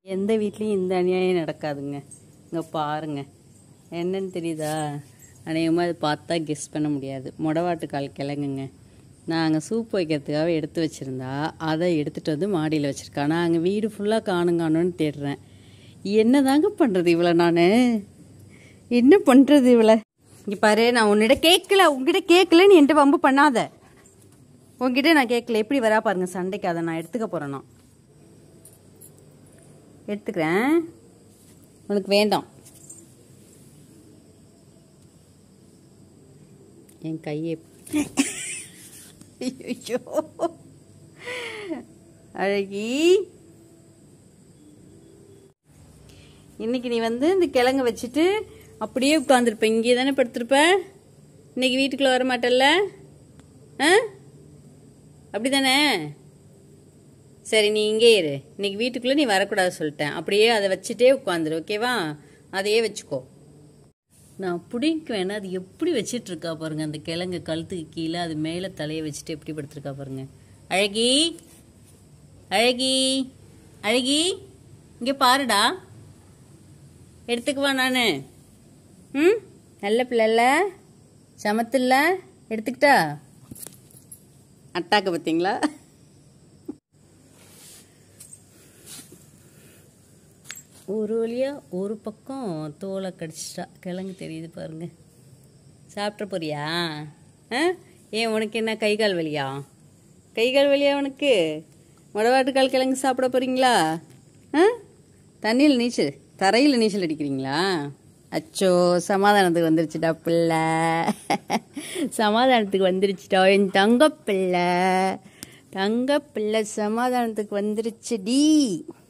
எந்த வீட்லேயும் இந்த அநியாயம் நடக்காதுங்க. இங்கே பாருங்க, என்னன்னு தெரியுதா? அநேகமாக அது பார்த்தா கெஸ் பண்ண முடியாது. மொடவாட்டுக்கால் கிழங்குங்க. நாங்கள் சூப் வைக்கிறதுக்காக எடுத்து வச்சுருந்தா அதை எடுத்துகிட்டு வந்து மாடியில் வச்சுருக்கா. நான் அங்கே வீடு ஃபுல்லாக காணுன்னு தேடுறேன். என்ன தாங்க பண்ணுறது இவளை? நான் என்ன பண்ணுறது இவளை? இங்கே பாரு, நான் உங்ககிட்ட கேட்கலன்னு என்கிட்ட வம்பு பண்ணாத. உங்ககிட்ட நான் கேட்கல. எப்படி வரா பாருங்க சண்டைக்கு. அதை நான் எடுத்துக்க போகிறேன். நான் எடுத்துக்கிறேன். உனக்கு வேண்டாம். என் கையை ஐயோ அழகி, இன்னைக்கு நீ இந்த கிழங்கு வச்சுட்டு அப்படியே உட்காந்துருப்ப. இங்கே தானே படுத்திருப்ப. இன்னைக்கு வீட்டுக்குள்ள வர மாட்டல்ல? அப்படிதானே? சரி, நீ இங்கே இரு. இன்னைக்கு வீட்டுக்குள்ளே நீ வரக்கூடாது சொல்லிட்டேன். அப்படியே அதை வச்சுட்டே உட்காந்துரு, ஓகேவா? அதையே வச்சுக்கோ. நான் பிடிக்குவேன்னா அது எப்படி வச்சிட்ருக்கா பாருங்க. அந்த கிழங்கு கழுத்துக்கு கீழே, அது மேலே தலையை வச்சுட்டு எப்படி படுத்துருக்கா பாருங்க. அழகி, அழகி, அழகி, இங்கே பாருடா. எடுத்துக்குவா நான். நல்ல பிள்ளைல, சமத்துல எடுத்துக்கிட்டா. அட்டாக்க பார்த்தீங்களா? ஒரு வழியாக ஒரு பக்கம் தோலை கடிச்சிட்டா. கிழங்கு தெரியுது பாருங்க. சாப்பிட்ற போறியா? ஏன் உனக்கு என்ன கை கால் வலியா? கை கால் வலியா உனக்கு? மொடவாட்டுக்கால் கிழங்கு சாப்பிட போறீங்களா? தண்ணியில் நீச்சல், தரையில் நீச்சல் அடிக்கிறீங்களா? அச்சோ, சமாதானத்துக்கு வந்துருச்சுடா பிள்ளை. சமாதானத்துக்கு வந்துருச்சுடா என் தங்க பிள்ளை. தங்க பிள்ளை சமாதானத்துக்கு வந்துருச்சுடி.